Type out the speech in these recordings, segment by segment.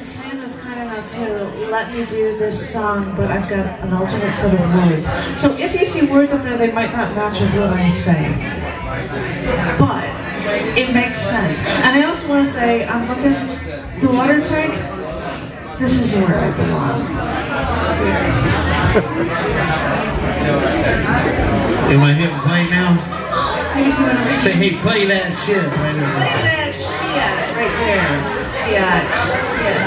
this man was kind enough to let me do this song, but I've got an alternate set of words. So if you see words up there, they might not match with what I'm saying. But it makes sense. And I also want to say, I'm looking, the water tank, this is where I belong. Am I hitting play now? How you doing? Say, hey, play that shit right there. Play that shit right there. Yeah, yes.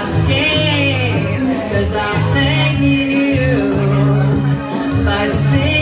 By singing